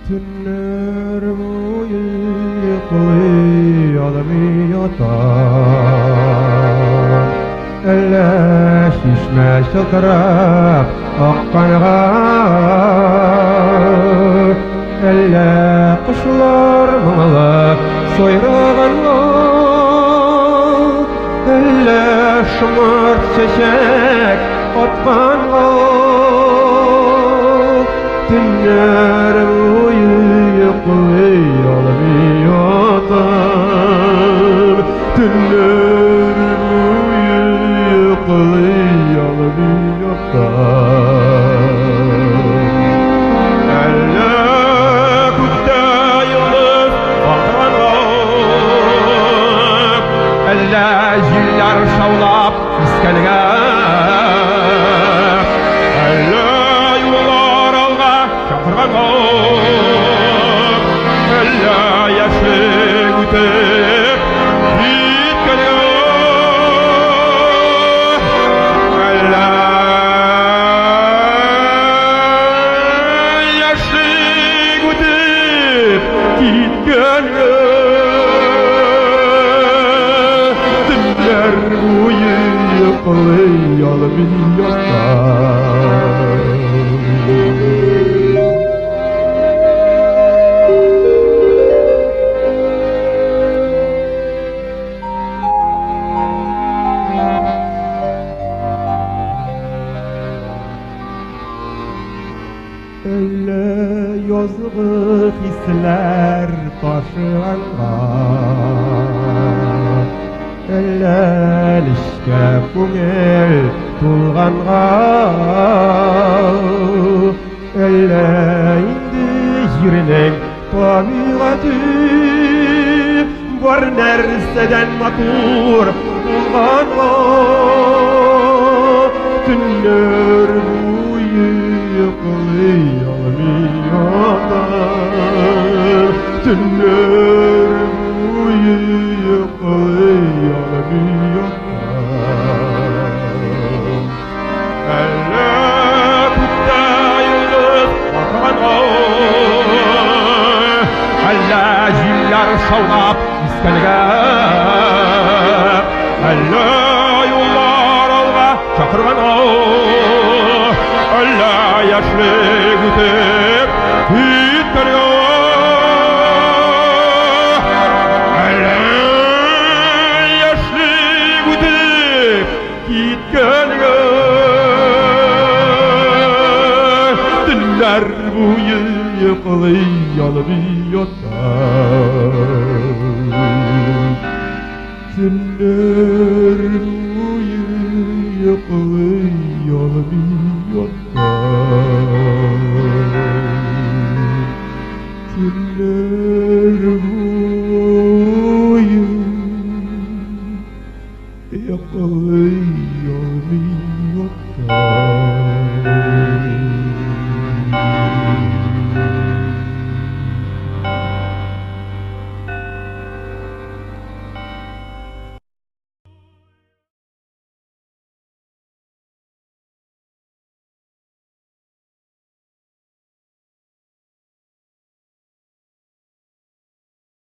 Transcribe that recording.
Tünler boyu yıkılıyalımıyatan Elle şişme şıltırap akkanığa Elle kuşlar mınalıp soyrağanğa Elle şımart çeşek atkanğa Tünler boyu yıkılıyalımıyatan Tünler boyu yıkılıyalımıyatan Elle kutda yılıp bakranıp Elle jiller şavlap iskelge Elle yaşı gütüp gitgeniyor Elle yaşı gütüp gitgeniyor Tünler boyu yıkılıyalımıyatan Elle yozgı hisler taşıyanğa Elle lişke köngel tulganğa Elle indi jirinin tabiatı Var nerseden matur bulganğa Tünler boyu yıkılıyalımıyatan Tünler boyu yıkılıyalımıyatan Elle kutda yılıp bakranıp Elle jiller şavlap iskelge Elle yollar alga çakırganıp Elle yaşlı gütüp gitgeniyor Elle yaşlı gütüp gitgeniyor Tünler boyu yıkılıyalımıyatan Tünler boyu yıkılıyalımıyatan